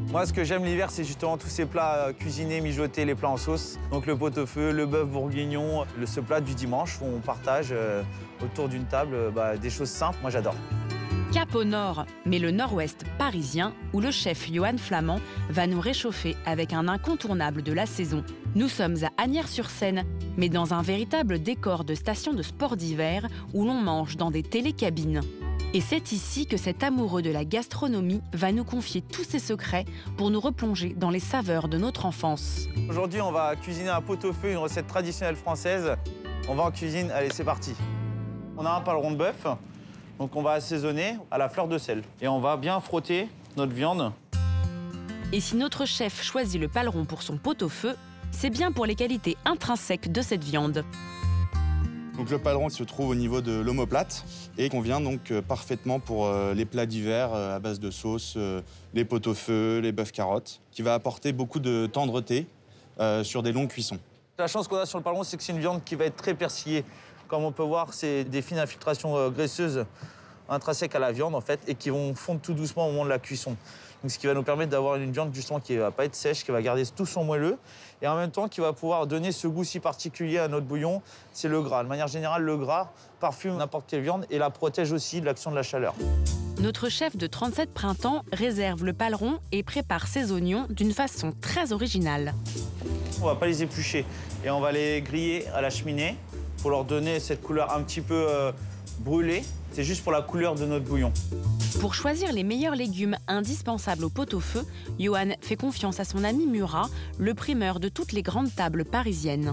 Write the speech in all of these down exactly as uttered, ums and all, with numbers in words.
Moi, ce que j'aime l'hiver, c'est justement tous ces plats euh, cuisinés, mijotés, les plats en sauce. Donc le pot-au-feu, le bœuf bourguignon, le, ce plat du dimanche où on partage euh, autour d'une table euh, bah, des choses simples. Moi, j'adore. Cap au nord, mais le nord-ouest parisien, où le chef Johan Flamand va nous réchauffer avec un incontournable de la saison. Nous sommes à Asnières-sur-Seine, mais dans un véritable décor de station de sport d'hiver où l'on mange dans des télécabines. Et c'est ici que cet amoureux de la gastronomie va nous confier tous ses secrets pour nous replonger dans les saveurs de notre enfance. Aujourd'hui, on va cuisiner un pot-au-feu, une recette traditionnelle française. On va en cuisine, allez, c'est parti. On a un paleron de bœuf, donc on va assaisonner à la fleur de sel. Et on va bien frotter notre viande. Et si notre chef choisit le paleron pour son pot-au-feu, c'est bien pour les qualités intrinsèques de cette viande. Donc le paleron se trouve au niveau de l'omoplate et convient donc parfaitement pour euh, les plats d'hiver euh, à base de sauce, euh, les pot-au-feu, les bœufs carottes, qui va apporter beaucoup de tendreté euh, sur des longues cuissons. La chance qu'on a sur le paleron, c'est que c'est une viande qui va être très persillée. Comme on peut voir, c'est des fines infiltrations euh, graisseuses intrinsèques à la viande en fait et qui vont fondre tout doucement au moment de la cuisson. Donc, ce qui va nous permettre d'avoir une viande justement qui ne va pas être sèche, qui va garder tout son moelleux et en même temps qui va pouvoir donner ce goût si particulier à notre bouillon, c'est le gras. De manière générale, le gras parfume n'importe quelle viande et la protège aussi de l'action de la chaleur. Notre chef de trente-sept printemps réserve le paleron et prépare ses oignons d'une façon très originale. On ne va pas les éplucher et on va les griller à la cheminée pour leur donner cette couleur un petit peu euh, brûlée. C'est juste pour la couleur de notre bouillon. Pour choisir les meilleurs légumes indispensables au pot-au-feu, Johan fait confiance à son ami Murat, le primeur de toutes les grandes tables parisiennes.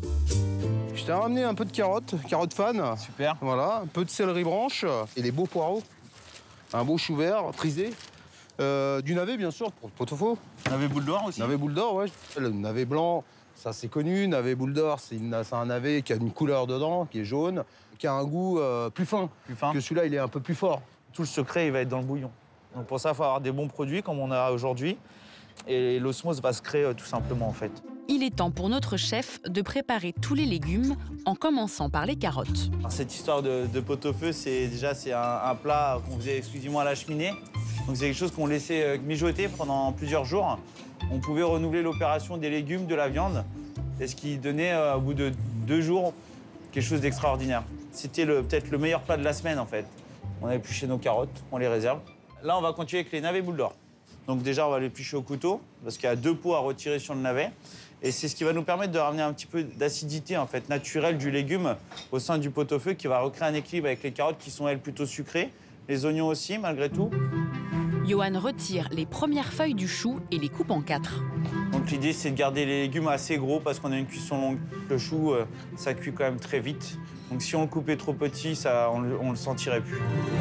Je t'ai ramené un peu de carottes, carottes fan. Super. Voilà, un peu de céleri branche et des beaux poireaux. Un beau chou vert frisé. Euh, du navet, bien sûr, pour le pot-au-feu. Navet boule d'or aussi. Navet boule d'or, ouais. Le navet blanc, ça c'est connu. Navet boule d'or, c'est un navet qui a une couleur dedans, qui est jaune, qui a un goût euh, plus fin. Plus fin. Que celui-là, il est un peu plus fort. Tout le secret, il va être dans le bouillon. Donc pour ça, il faut avoir des bons produits comme on a aujourd'hui. Et l'osmose va se créer euh, tout simplement en fait. Il est temps pour notre chef de préparer tous les légumes, en commençant par les carottes. Alors, cette histoire de, de pot-au-feu, c'est déjà c'est un, un plat qu'on faisait exclusivement à la cheminée. Donc c'est quelque chose qu'on laissait euh, mijoter pendant plusieurs jours. On pouvait renouveler l'opération des légumes, de la viande, et ce qui donnait euh, au bout de deux jours quelque chose d'extraordinaire. C'était peut-être le meilleur plat de la semaine en fait. On a épluché nos carottes, on les réserve. Là, on va continuer avec les navets boules d'or. Donc déjà, on va l'éplucher au couteau, parce qu'il y a deux peaux à retirer sur le navet. Et c'est ce qui va nous permettre de ramener un petit peu d'acidité en fait, naturelle du légume au sein du pot-au-feu, qui va recréer un équilibre avec les carottes qui sont, elles, plutôt sucrées. Les oignons aussi, malgré tout. Johan retire les premières feuilles du chou et les coupe en quatre. Donc l'idée, c'est de garder les légumes assez gros, parce qu'on a une cuisson longue. Le chou, euh, ça cuit quand même très vite. Donc si on le coupait trop petit, ça, on ne le sentirait plus.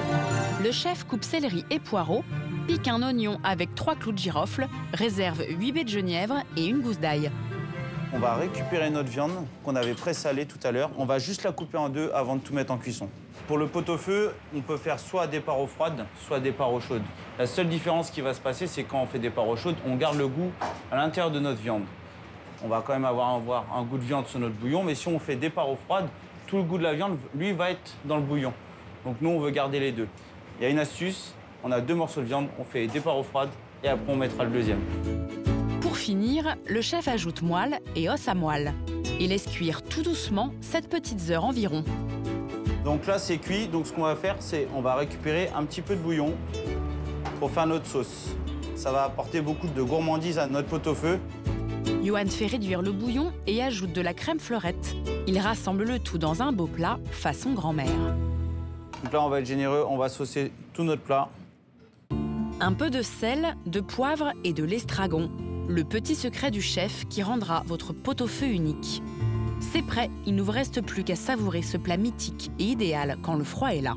Le chef coupe céleri et poireaux, pique un oignon avec trois clous de girofle, réserve huit baies de genièvre et une gousse d'ail. On va récupérer notre viande qu'on avait présalée tout à l'heure. On va juste la couper en deux avant de tout mettre en cuisson. Pour le pot-au-feu, on peut faire soit des parts froides, soit des parts chaudes. La seule différence qui va se passer, c'est quand on fait des parts chaudes, on garde le goût à l'intérieur de notre viande. On va quand même avoir, avoir un goût de viande sur notre bouillon, mais si on fait des parts froides, tout le goût de la viande, lui, va être dans le bouillon. Donc nous, on veut garder les deux. Il y a une astuce, on a deux morceaux de viande, on fait des parts froides et après on mettra le deuxième. Pour finir, le chef ajoute moelle et os à moelle et laisse cuire tout doucement sept petites heures environ. Donc là, c'est cuit. Donc ce qu'on va faire, c'est on va récupérer un petit peu de bouillon pour faire notre sauce. Ça va apporter beaucoup de gourmandise à notre pot-au-feu. Johan fait réduire le bouillon et ajoute de la crème fleurette. Il rassemble le tout dans un beau plat, façon grand-mère. Donc là, on va être généreux, on va saucer tout notre plat. Un peu de sel, de poivre et de l'estragon. Le petit secret du chef qui rendra votre pot-au-feu unique. C'est prêt, il ne vous reste plus qu'à savourer ce plat mythique et idéal quand le froid est là.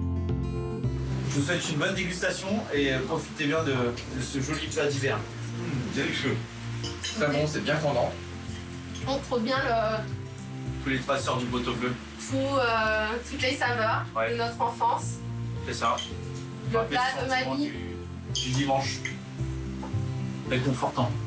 Je vous souhaite une bonne dégustation et profitez bien de, de ce joli plat d'hiver. Mmh, délicieux. Très bon, c'est bien fondant. On trouve bien le... Tous les passeurs du pot-au-feu. Tout, euh, toutes les saveurs ouais. de notre enfance. C'est ça. Le plat de mamie. Du, du dimanche. Réconfortant.